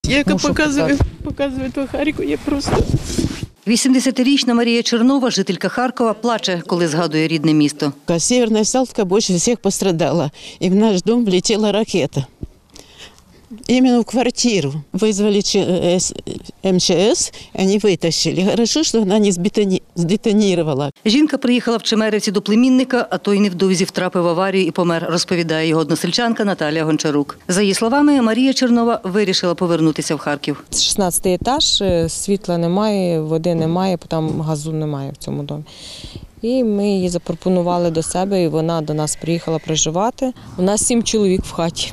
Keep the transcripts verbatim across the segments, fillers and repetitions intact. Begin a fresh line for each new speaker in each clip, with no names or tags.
яка показує, показує ту Харкову, я просто…
вісімдесятирічна Марія Чернова, жителька Харкова, плаче, коли згадує рідне місто.
Северная Салтовка більше всіх пострадала, і в наш дом влетіла ракета. Именно в квартиру. Вызвали эм че эс, они вытащили. Хорошо, что она не сдетонировала.
Жінка приїхала в Чемерівці до племінника, а той невдовзі втрапив в аварію і помер, розповідає його односельчанка Наталія Гончарук. За її словами, Марія Чернова вирішила повернутися в Харків.
шістнадцятий етаж, світла немає, води немає, там газу немає в цьому домі. І ми її запропонували до себе, і вона до нас приїхала проживати. У нас сім чоловік в хаті.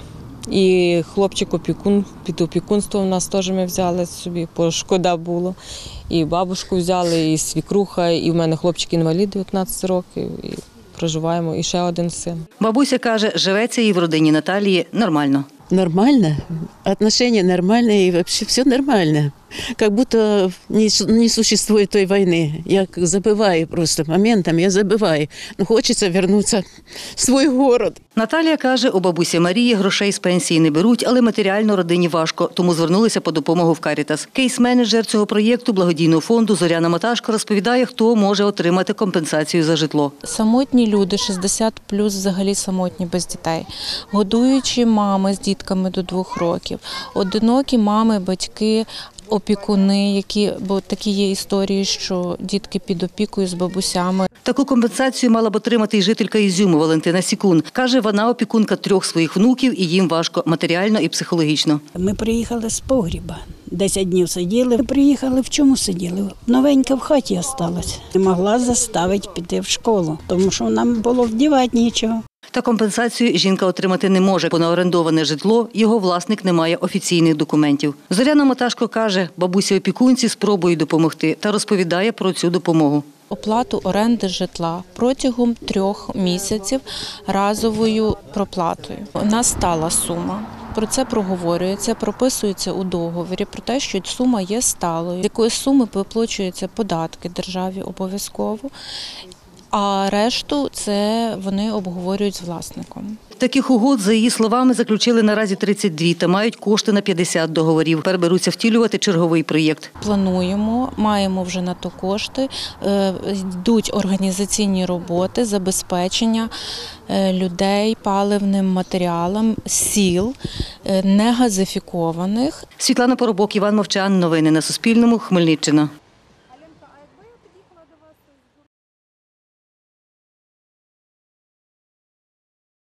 І хлопчик-опікун, під опікунство у нас теж ми взяли собі, бо шкода було. І бабушку взяли, і свікруха, і в мене хлопчик-інвалід дев'ятнадцять років, і проживаємо, і ще один син.
Бабуся каже, живеться їй в родині Наталії нормально.
Нормально, отношения нормальные, и вообще все нормально. Как будто не, не существует той войны. Я забываю просто моментом, я забываю. Но хочется вернуться в свой город.
Наталія каже, у бабусі Марії грошей з пенсії не беруть, але матеріально родині важко, тому звернулися по допомогу в Карітас. Кейс-менеджер цього проєкту благодійного фонду Зоряна Маташко розповідає, хто може отримати компенсацію за житло.
Самотні люди, шістдесят плюс, взагалі самотні без дітей. Годуючі мами з дітками до двох років. Одинокі мами, батьки, опікуни, які, бо такі є історії, що дітки під опікою з бабусями.
Таку компенсацію мала б отримати і жителька Ізюму Валентина Сікун. Каже, вона опікунка трьох своїх внуків і їм важко матеріально і психологічно.
Ми приїхали з погріба. Десять днів сиділи. Приїхали, в чому сиділи? Новенька в хаті залишилася. Не могла заставити піти в школу, тому що нам було вдівати нічого.
Та компенсацію жінка отримати не може, бо на орендоване житло його власник не має офіційних документів. Зоряна Маташко каже, бабусі-опікунці спробують допомогти та розповідає про цю допомогу.
Оплату оренди житла протягом трьох місяців разовою проплатою. У нас стала сума. Про це проговорюється, прописується у договорі про те, що сума є сталою, з якої суми виплачуються податки державі обов'язково, а решту це вони обговорюють з власником.
Таких угод, за її словами, заключили наразі тридцять дві та мають кошти на п'ятдесят договорів. Тепер беруться втілювати черговий проєкт.
Плануємо, маємо вже на то кошти, йдуть організаційні роботи, забезпечення людей паливним матеріалом, сіл, негазифікованих.
Світлана Поробок, Іван Мовчан. Новини на Суспільному. Хмельниччина.